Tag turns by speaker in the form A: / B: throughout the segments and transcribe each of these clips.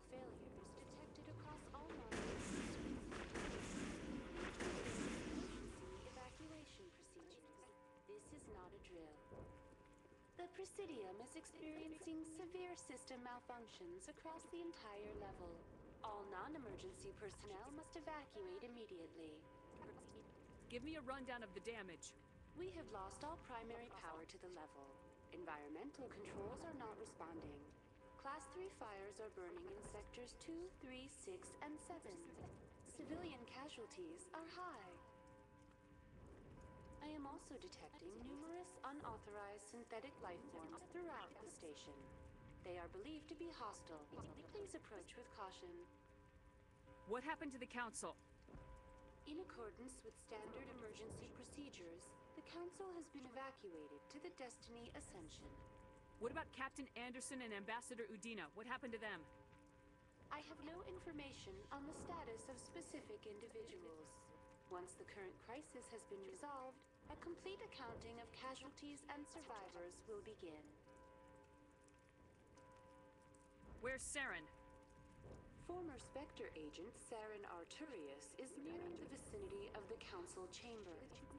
A: failures detected across all modern systems. Emergency evacuation procedures. This is not a drill. The Presidium is experiencing severe system malfunctions across the entire level. All non-emergency personnel must evacuate immediately.
B: Give me a rundown of the damage.
A: We have lost all primary power to the level. Environmental controls are not responding. Class 3 fires are burning in sectors 2, 3, 6, and 7. Civilian casualties are high. I am also detecting numerous unauthorized synthetic life forms throughout the station. They are believed to be hostile. Please approach with caution.
B: What happened to the Council?
A: In accordance with standard emergency procedures, the Council has been evacuated to the Destiny Ascension.
B: What about Captain Anderson and Ambassador Udina? What happened to them?
A: I have no information on the status of specific individuals. Once the current crisis has been resolved, a complete accounting of casualties and survivors will begin.
B: Where's Saren?
A: Former Spectre agent Saren Arturius is nearing the vicinity of the Council chamber.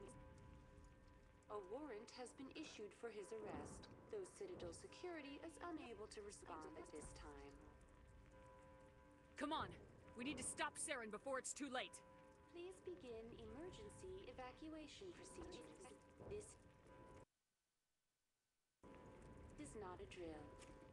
A: A warrant has been issued for his arrest, though Citadel security is unable to respond at this time.
B: Come on! We need to stop Saren before it's too late!
A: Please begin emergency evacuation procedures. This is not a drill.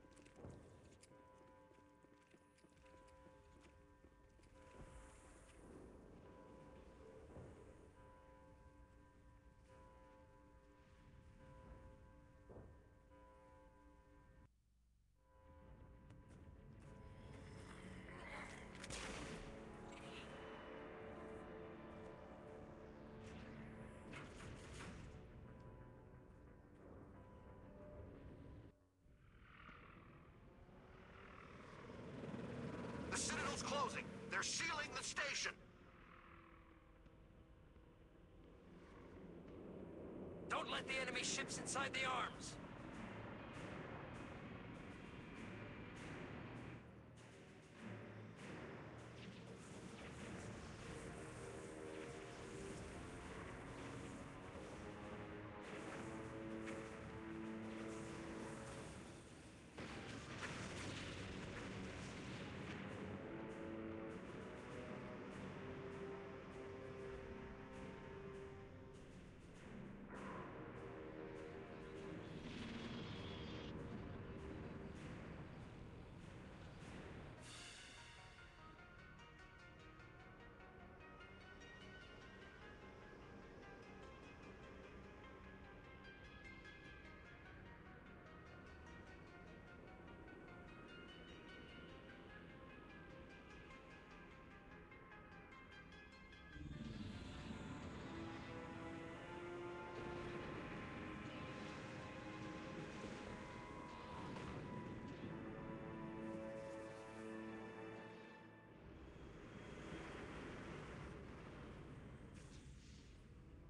C: The Citadel's closing! They're sealing the station!
D: Don't let the enemy ships inside the arms!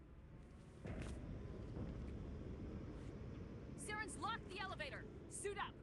B: Saren's locked the elevator! Suit up!